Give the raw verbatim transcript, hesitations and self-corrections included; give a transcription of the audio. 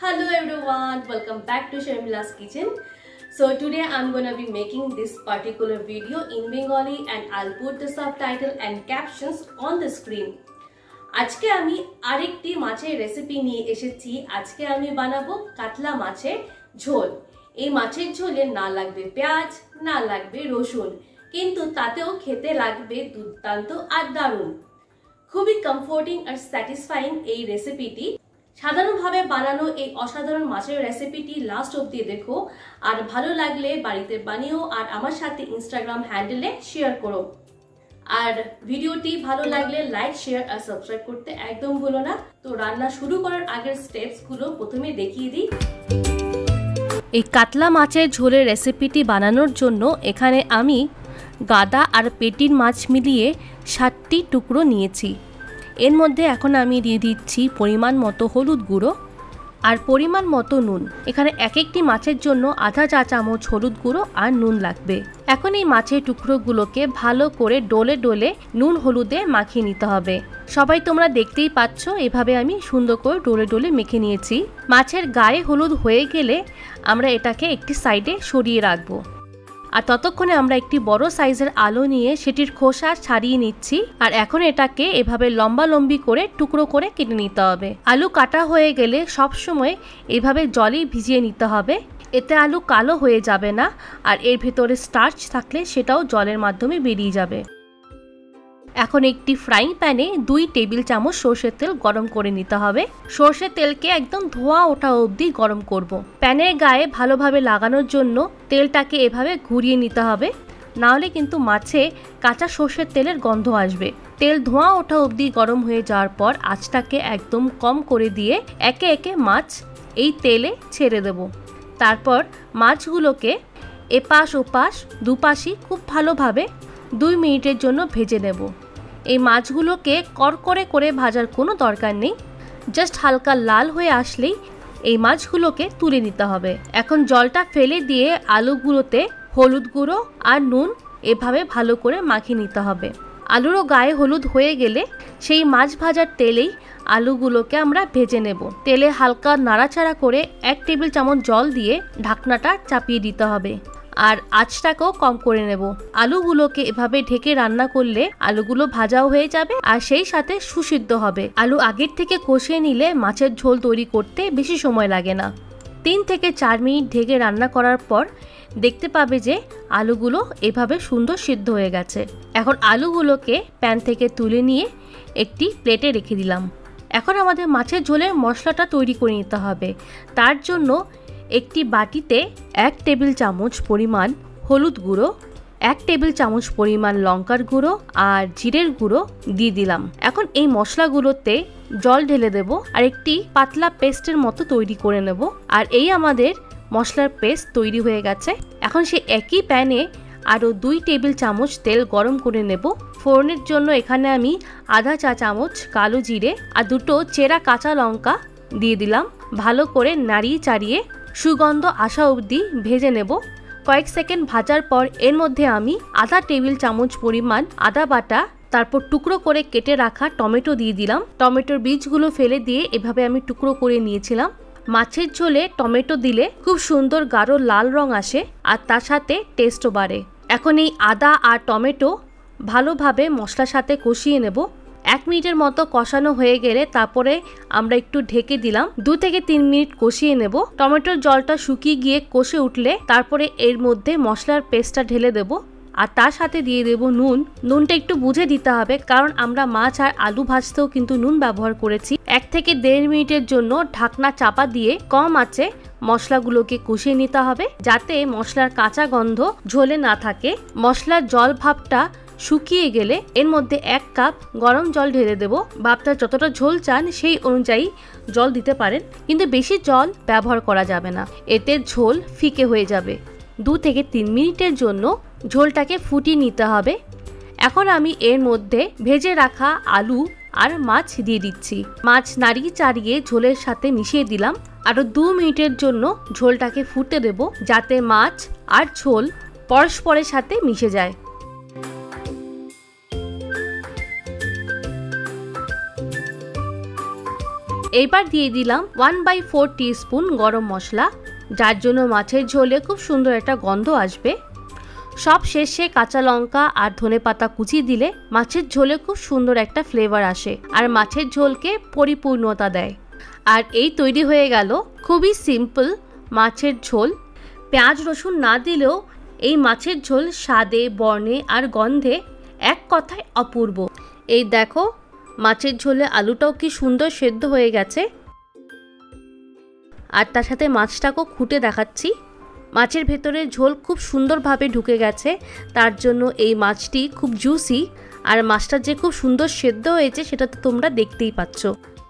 Hello everyone, welcome back to Sharmila's Kitchen. So today I'm gonna be making this particular video in Bengali and I'll put the subtitle and captions on the screen. আজকে আমি আরেকটি মাছের recipe নিয়ে এসেছি। আজকে আমি বানাবো কাতলা মাছের ঝোল। এই মাছের ঝোলে না লাগবে পেঁয়াজ, না লাগবে রসুন, কিন্তু তাতেও খেতে লাগবে দুর্দান্ত আর দারুণ। খুবই কমফোর্টিং আর স্যাটিসফাইং এই রেসিপিটি। সাধারণভাবে বানানো এই অসাধারণ মাছের রেসিপিটি লাস্ট অবধি দেখো, আর ভালো লাগলে বাড়িতে বানিও আর আমার সাথে ইনস্টাগ্রাম হ্যান্ডেলে শেয়ার করো। আর ভিডিওটি ভালো লাগলে লাইক, শেয়ার আর সাবস্ক্রাইব করতে একদম ভুলো না। তো রান্না শুরু করার আগের স্টেপসগুলো প্রথমে দেখিয়ে দিই। এই কাতলা মাছের ঝোলের রেসিপিটি বানানোর জন্য এখানে আমি গাদা আর পেটির মাছ মিলিয়ে ষাটটি টুকরো নিয়েছি। এর মধ্যে এখন আমি দিয়ে দিচ্ছি পরিমাণ মতো হলুদ গুঁড়ো আর পরিমাণ মতো নুন। এখানে এক একটি মাছের জন্য আধা চা চামচ হলুদ গুঁড়ো আর নুন লাগবে। এখন এই মাছের টুকরোগুলোকে ভালো করে ডলে ডলে নুন হলুদে মাখিয়ে নিতে হবে। সবাই তোমরা দেখতেই পাচ্ছ, এভাবে আমি সুন্দর করে ডলে ডলে মেখে নিয়েছি। মাছের গায়ে হলুদ হয়ে গেলে আমরা এটাকে একটি সাইডে সরিয়ে রাখবো। আর ততক্ষণে আমরা একটি বড় সাইজের আলু নিয়ে সেটির খোসা ছাড়িয়ে নিচ্ছি। আর এখন এটাকে এভাবে লম্বা লম্বি করে টুকরো করে কেটে নিতে হবে। আলু কাটা হয়ে গেলে সবসময় এভাবে জলে ভিজিয়ে নিতে হবে, এতে আলু কালো হয়ে যাবে না আর এর ভেতরে স্টার্চ থাকলে সেটাও জলের মাধ্যমে বেরিয়ে যাবে। এখন একটি ফ্রাইং প্যানে দুই টেবিল চামচ সর্ষের তেল গরম করে নিতে হবে। সর্ষের তেলকে একদম ধোঁয়া ওঠা অবধি গরম করব। প্যানের গায়ে ভালোভাবে লাগানোর জন্য তেলটাকে এভাবে ঘুরিয়ে নিতে হবে, না হলে কিন্তু মাছে কাঁচা সর্ষের তেলের গন্ধ আসবে। তেল ধোঁয়া ওঠা অবধি গরম হয়ে যাওয়ার পর আঁচটাকে একদম কম করে দিয়ে একে একে মাছ এই তেলে ছেড়ে দেব। তারপর মাছগুলোকে এপাশ ওপাশ দুপাশই খুব ভালোভাবে দুই মিনিটের জন্য ভেজে নেব। এই মাছগুলোকে কড়কড়ে করে ভাজার কোনো দরকার নেই, জাস্ট হালকা লাল হয়ে আসলেই এই মাছগুলোকে তুলে নিতে হবে। এখন জলটা ফেলে দিয়ে আলুগুলোতে হলুদ গুঁড়ো আর নুন এভাবে ভালো করে মাখিয়ে নিতে হবে। আলুরও গায়ে হলুদ হয়ে গেলে সেই মাছ ভাজার তেলেই আলুগুলোকে আমরা ভেজে নেব। তেলে হালকা নাড়াচাড়া করে এক টেবিল চামচ জল দিয়ে ঢাকনাটা চাপিয়ে দিতে হবে আর আঁচটাকেও কম করে নেব। আলুগুলোকে এভাবে ঢেকে রান্না করলে আলুগুলো ভাজাও হয়ে যাবে আর সেই সাথে সুসিদ্ধ হবে। আলু আগের থেকে কষিয়ে নিলে মাছের ঝোল তৈরি করতে বেশি সময় লাগে না। তিন থেকে চার মিনিট ঢেকে রান্না করার পর দেখতে পাবে যে আলুগুলো এভাবে সুন্দর সিদ্ধ হয়ে গেছে। এখন আলুগুলোকে প্যান থেকে তুলে নিয়ে একটি প্লেটে রেখে দিলাম। এখন আমাদের মাছের ঝোলের মশলাটা তৈরি করে নিতে হবে। তার জন্য একটি বাটিতে এক টেবিল চামচ পরিমাণ হলুদ গুঁড়ো, এক টেবিল চামচ পরিমাণ লঙ্কার গুঁড়ো আর জিরের গুঁড়ো দিয়ে দিলাম। এখন এই মশলাগুলোতে জল ঢেলে দেব আর একটি পাতলা পেস্টের মতো তৈরি করে নেব। আর এই আমাদের মশলার পেস্ট তৈরি হয়ে গেছে। এখন সে একই প্যানে আরও দুই টেবিল চামচ তেল গরম করে নেব। ফোড়নের জন্য এখানে আমি আধা চা চামচ কালো জিরে আর দুটো চেরা কাঁচা লঙ্কা দিয়ে দিলাম। ভালো করে নাড়িয়ে চাড়িয়ে সুগন্ধ আসা অবধি ভেজে নেব। কয়েক সেকেন্ড ভাজার পর এর মধ্যে আমি আধা টেবিল চামচ পরিমাণ আদা বাটা, তারপর টুকরো করে কেটে রাখা টমেটো দিয়ে দিলাম। টমেটোর বীজগুলো ফেলে দিয়ে এভাবে আমি টুকরো করে নিয়েছিলাম। মাছের ঝোলে টমেটো দিলে খুব সুন্দর গাঢ় লাল রং আসে আর তার সাথে টেস্টও বাড়ে। এখন এই আদা আর টমেটো ভালোভাবে মশলার সাথে কষিয়ে নেব। এক মিনিটের মতো কষানো হয়ে গেলে তারপরে আমরা একটু ঢেকে দিলাম। দু থেকে তিন মিনিট কষিয়ে নেব। টমেটোর জলটা শুকিয়ে গিয়ে কষে উঠলে তারপরে এর মধ্যে মশলার পেস্টটা ঢেলে দেব আর তার সাথে দিয়ে দেব নুন। নুনটা একটু বুঝে দিতে হবে, কারণ আমরা মাছ আর আলু ভাজতেও কিন্তু নুন ব্যবহার করেছি। এক থেকে দেড় মিনিটের জন্য ঢাকনা চাপা দিয়ে কম আঁচে মশলাগুলোকে কষিয়ে নিতে হবে, যাতে মশলার কাঁচা গন্ধ ঝোলে না থাকে। মশলার জল ভাবটা শুকিয়ে গেলে এর মধ্যে এক কাপ গরম জল ঢেলে দেব। ভাবটা যতটা ঝোল চান সেই অনুযায়ী জল দিতে পারেন, কিন্তু বেশি জল ব্যবহার করা যাবে না, এতে ঝোল ফিকে হয়ে যাবে। দু থেকে তিন মিনিটের জন্য ঝোলটাকে ফুটিয়ে নিতে হবে। এখন আমি এর মধ্যে ভেজে রাখা আলু আর মাছ দিয়ে দিচ্ছি। মাছ নাড়িয়ে চাড়িয়ে ঝোলের সাথে মিশিয়ে দিলাম। আরও দু মিনিটের জন্য ঝোলটাকে ফুটতে দেব, যাতে মাছ আর ঝোল পরস্পরের সাথে মিশে যায়। এইবার দিয়ে দিলাম ওয়ান বাই ফোর টিস্পুন গরম মশলা, যার জন্য মাছের ঝোলে খুব সুন্দর একটা গন্ধ আসবে। সব শেষে কাঁচা লঙ্কা আর ধনেপাতা কুচি দিলে মাছের ঝোলে খুব সুন্দর একটা ফ্লেভার আসে আর মাছের ঝোলকে পরিপূর্ণতা দেয়। আর এই তৈরি হয়ে গেল খুবই সিম্পল মাছের ঝোল। পেঁয়াজ রসুন না দিলেও এই মাছের ঝোল স্বাদে, বর্ণে আর গন্ধে এক কথায় অপূর্ব। এই দেখো মাছের ঝোলে আলুটাও কি সুন্দর সেদ্ধ হয়ে গেছে, আর তার সাথে মাছটাকেও খুঁটে দেখাচ্ছি। মাছের ভেতরে ঝোল খুব সুন্দরভাবে ঢুকে গেছে, তার জন্য এই মাছটি খুব জুসি, আর মাছটা যে খুব সুন্দর সেদ্ধ হয়েছে সেটা তো তোমরা দেখতেই পাচ্ছ।